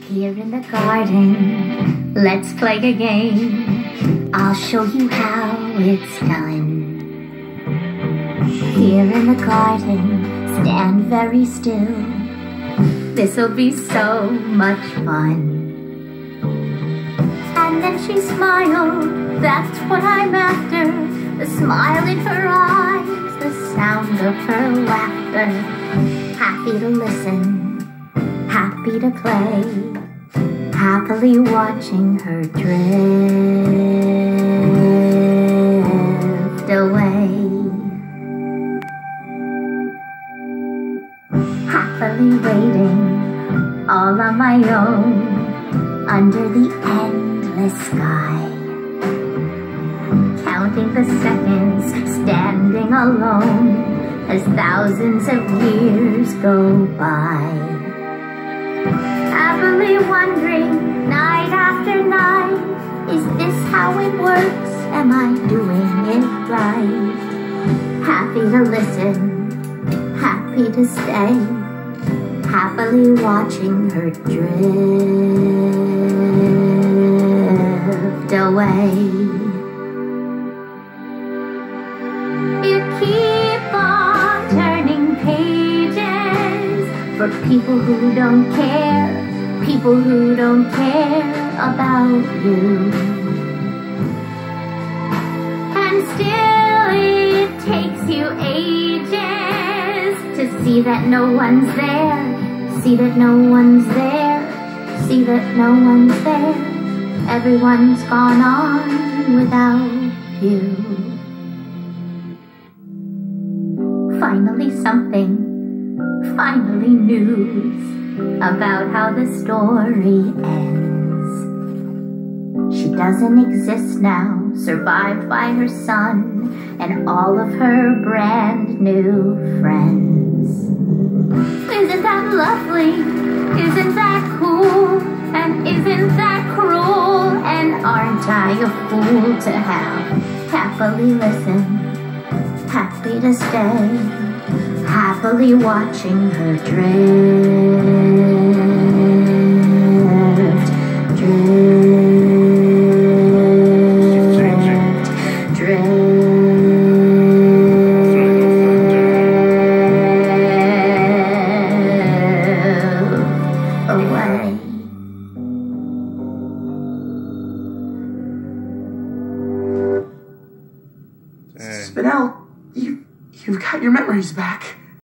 Here in the garden, let's play a game. I'll show you how it's done. Here in the garden, stand very still. This'll be so much fun. And then she smiled, that's what I'm after. The smile in her eyes, the sound of her laughter. Happy to listen, happy to play, happily watching her drift away. Happily waiting, all on my own, under the endless sky. Counting the seconds, standing alone, as thousands of years go by. Happily wondering, night after night, is this how it works? Am I doing it right? Happy to listen, happy to stay, happily watching her drift away. You keep on turning pages for people who don't care, people who don't care about you. And still it takes you ages to see that no one's there, see that no one's there, see that no one's there. Everyone's gone on without you. Finally something, finally news about how the story ends. She doesn't exist now, survived by her son and all of her brand new friends. Isn't that lovely? Isn't that cool? And isn't that cruel? And aren't I a fool to have happily listened, happy to stay, happily watching her drift, drift, drift away. Spinel, you've got your memories back.